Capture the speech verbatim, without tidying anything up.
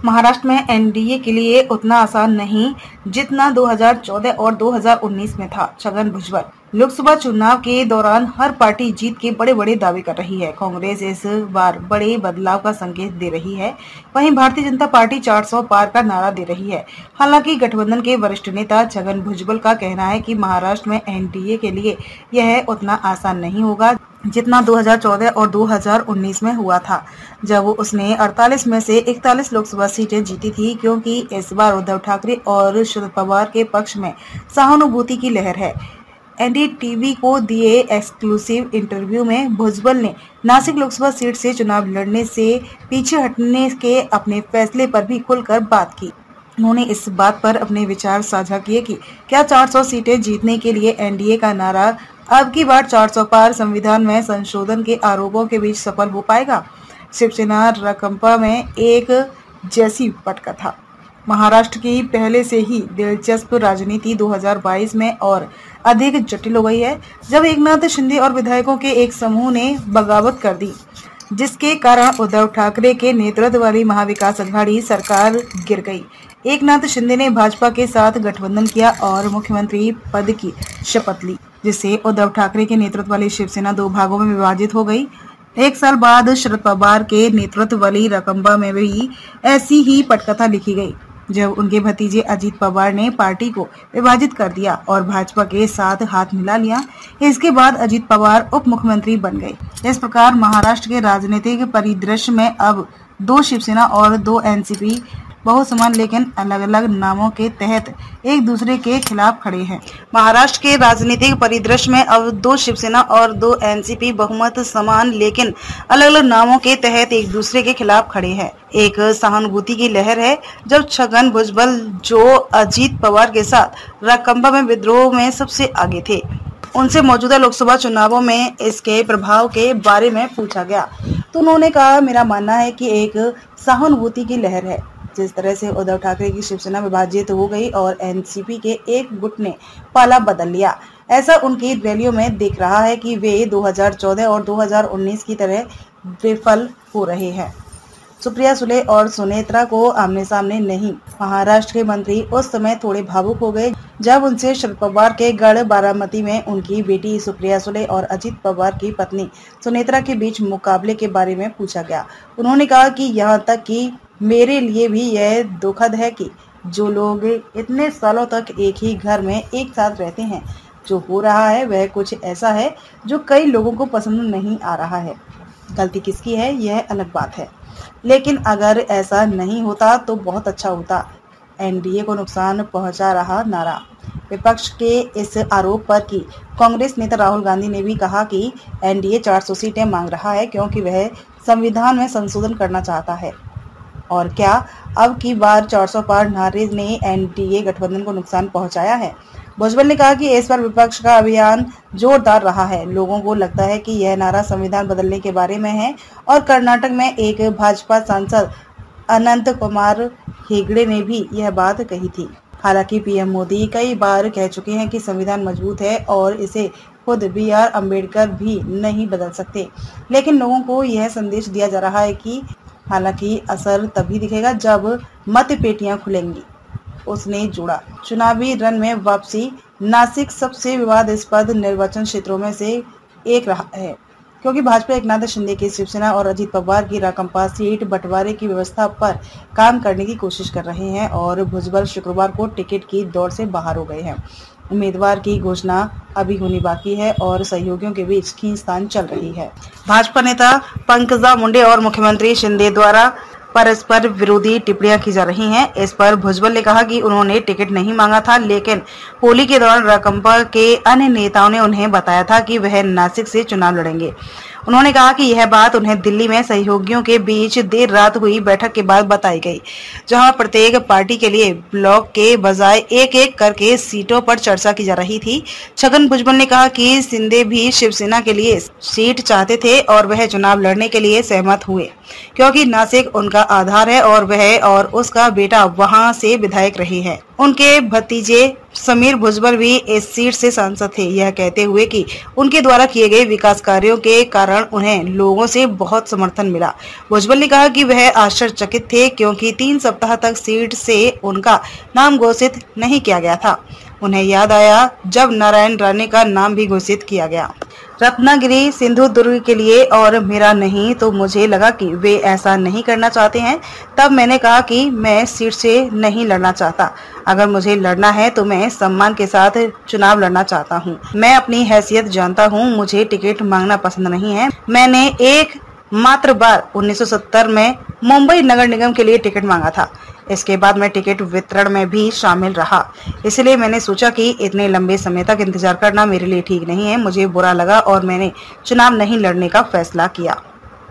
महाराष्ट्र में एनडीए के लिए उतना आसान नहीं जितना दो हज़ार चौदह और दो हज़ार उन्नीस में था। छगन भुजबल। लोकसभा चुनाव के दौरान हर पार्टी जीत के बड़े बड़े दावे कर रही है। कांग्रेस इस बार बड़े बदलाव का संकेत दे रही है। वहीं भारतीय जनता पार्टी चार सौ पार का नारा दे रही है। हालांकि गठबंधन के वरिष्ठ नेता छगन भुजबल का कहना है कि महाराष्ट्र में एनडीए के लिए यह उतना आसान नहीं होगा जितना दो हज़ार चौदह और दो हज़ार उन्नीस में हुआ था, जब उसने अड़तालीस में से इकतालीस लोकसभा सीटें जीती थी, क्योंकि इस बार उद्धव ठाकरे और शरद पवार के पक्ष में सहानुभूति की लहर है। एनडीटीवी को दिए एक्सक्लूसिव इंटरव्यू में भुजबल ने नासिक लोकसभा सीट से चुनाव लड़ने से पीछे हटने के अपने फैसले पर भी खुलकर बात की। उन्होंने इस बात पर अपने विचार साझा किए कि क्या चार सौ सीटें जीतने के लिए एनडीए का नारा अब की बार चार सौ पार संविधान में संशोधन के आरोपों के बीच सफल हो पाएगा। शिवसेना राकांपा में एक जैसी पटकथा। महाराष्ट्र की पहले से ही दिलचस्प राजनीति दो हज़ार बाईस में और अधिक जटिल हो गई है, जब एकनाथ शिंदे और विधायकों के एक समूह ने बगावत कर दी, जिसके कारण उद्धव ठाकरे के नेतृत्व वाली महाविकास अघाड़ी सरकार गिर गई। एकनाथ शिंदे ने भाजपा के साथ गठबंधन किया और मुख्यमंत्री पद की शपथ ली, जिससे उद्धव ठाकरे के नेतृत्व वाली शिवसेना दो भागों में विभाजित हो गई। एक साल बाद शरद पवार के नेतृत्व वाली राकांपा में भी ऐसी ही पटकथा लिखी गई, जब उनके भतीजे अजीत पवार ने पार्टी को विभाजित कर दिया और भाजपा के साथ हाथ मिला लिया। इसके बाद अजीत पवार उप मुख्यमंत्री बन गए। इस प्रकार महाराष्ट्र के राजनीतिक परिदृश्य में अब दो शिवसेना और दो एनसीपी बहुत समान लेकिन अलग अलग नामों के तहत एक दूसरे के खिलाफ खड़े हैं। महाराष्ट्र के राजनीतिक परिदृश्य में अब दो शिवसेना और दो एनसीपी बहुमत समान लेकिन अलग अलग नामों के तहत एक दूसरे के खिलाफ खड़े हैं। एक सहानुभूति की लहर है, जब छगन भुजबल जो अजीत पवार के साथ राकांपा में विद्रोह में सबसे आगे थे, उनसे मौजूदा लोकसभा चुनावों में इसके प्रभाव के बारे में पूछा गया तो उन्होंने कहा, मेरा मानना है कि एक सहानुभूति की लहर है। जिस तरह से उद्धव ठाकरे की शिवसेना विभाजित हो गई और एनसीपी के एक गुट ने पाला बदल लिया, ऐसा उनकी रैलियों में दिख रहा है कि वे दो हज़ार चौदह और दो हज़ार उन्नीस की तरह विफल हो रहे हैं। सुप्रिया सुले और सुनेत्रा को आमने सामने नहीं। महाराष्ट्र के मंत्री उस समय थोड़े भावुक हो गए जब उनसे शरद पवार के गढ़ बारामती में उनकी बेटी सुप्रिया सुले और अजीत पवार की पत्नी सुनेत्रा के बीच मुकाबले के बारे में पूछा गया। उन्होंने कहा कि यहाँ तक कि मेरे लिए भी यह दुखद है कि जो लोग इतने सालों तक एक ही घर में एक साथ रहते हैं, जो हो रहा है वह कुछ ऐसा है जो कई लोगों को पसंद नहीं आ रहा है। गलती किसकी है यह अलग बात है, लेकिन अगर ऐसा नहीं होता तो बहुत अच्छा होता। एनडीए को नुकसान पहुंचा रहा नारा। विपक्ष के इस आरोप पर कि कांग्रेस नेता राहुल गांधी ने भी कहा कि एनडीए चार सौ सीटें मांग रहा है क्योंकि वह संविधान में संशोधन करना चाहता है। और क्या अब की बार चार सौ पार नारे ने एनडीए गठबंधन को नुकसान पहुंचाया है? भुजबल ने कहा कि इस बार विपक्ष का अभियान जोरदार रहा है। लोगों को लगता है कि यह नारा संविधान बदलने के बारे में है और कर्नाटक में एक भाजपा सांसद अनंत कुमार हेगड़े ने भी यह बात कही थी। हालांकि पीएम मोदी कई बार कह चुके हैं कि संविधान मजबूत है और इसे खुद बी आर अम्बेडकर भी नहीं बदल सकते, लेकिन लोगों को यह संदेश दिया जा रहा है कि हालांकि असर तभी दिखेगा जब मत पेटियां खुलेंगी। उसने जोड़ा। चुनावी रन में वापसी। नासिक सबसे विवादास्पद निर्वाचन क्षेत्रों में से एक रहा है, क्योंकि भाजपा एकनाथ शिंदे की शिवसेना और अजीत पवार की राकांपा सीट बंटवारे की व्यवस्था पर काम करने की कोशिश कर रहे हैं और भुजबल शुक्रवार को टिकट की दौड़ से बाहर हो गए हैं। उम्मीदवार की घोषणा अभी होनी बाकी है और सहयोगियों के बीच खींचतान चल रही है। भाजपा नेता पंकजा मुंडे और मुख्यमंत्री शिंदे द्वारा परस्पर विरोधी टिप्पणियां की जा रही हैं। इस पर भुजबल ने कहा कि उन्होंने टिकट नहीं मांगा था, लेकिन होली के दौरान राकांपा के अन्य नेताओं ने उन्हें बताया था कि वह नासिक से चुनाव लड़ेंगे। उन्होंने कहा कि यह बात उन्हें दिल्ली में सहयोगियों के बीच देर रात हुई बैठक के बाद बताई गई, जहां प्रत्येक पार्टी के लिए ब्लॉक के बजाय एक एक करके सीटों पर चर्चा की जा रही थी। छगन भुजबल ने कहा कि शिंदे भी शिवसेना के लिए सीट चाहते थे और वह चुनाव लड़ने के लिए सहमत हुए, क्योंकि नासिक उनका आधार है और वह और उसका बेटा वहां से विधायक रहे हैं। उनके भतीजे समीर भुजबल भी इस सीट से सांसद थे, यह कहते हुए कि उनके द्वारा किए गए विकास कार्यों के कारण उन्हें लोगों से बहुत समर्थन मिला। भुजबल ने कहा कि वह आश्चर्यचकित थे क्योंकि तीन सप्ताह तक सीट से उनका नाम घोषित नहीं किया गया था। उन्हें याद आया जब नारायण राणे का नाम भी घोषित किया गया रत्नागिरी सिंधुदुर्ग के लिए और मेरा नहीं, तो मुझे लगा कि वे ऐसा नहीं करना चाहते हैं। तब मैंने कहा कि मैं सीट से नहीं लड़ना चाहता, अगर मुझे लड़ना है तो मैं सम्मान के साथ चुनाव लड़ना चाहता हूं। मैं अपनी हैसियत जानता हूं, मुझे टिकट मांगना पसंद नहीं है। मैंने एक मात्र बार उन्नीस सौ सत्तर में मुंबई नगर निगम के लिए टिकट मांगा था। इसके बाद मैं टिकट वितरण में भी शामिल रहा, इसलिए मैंने सोचा कि इतने लंबे समय तक इंतजार करना मेरे लिए ठीक नहीं है। मुझे बुरा लगा और मैंने चुनाव नहीं लड़ने का फैसला किया।